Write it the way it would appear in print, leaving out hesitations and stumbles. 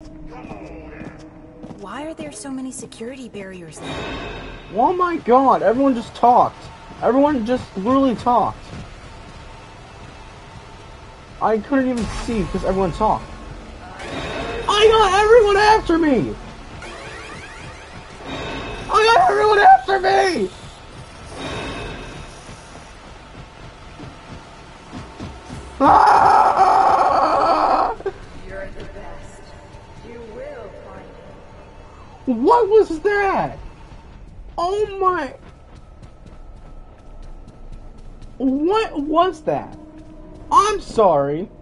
Why are there so many security barriers there? Oh my god, everyone just talked. Everyone just literally talked. I couldn't even see because everyone talked. I got everyone after me! I got everyone after me! Ah! You're the best. You will find him. What was that? Oh my... What was that? I'm sorry.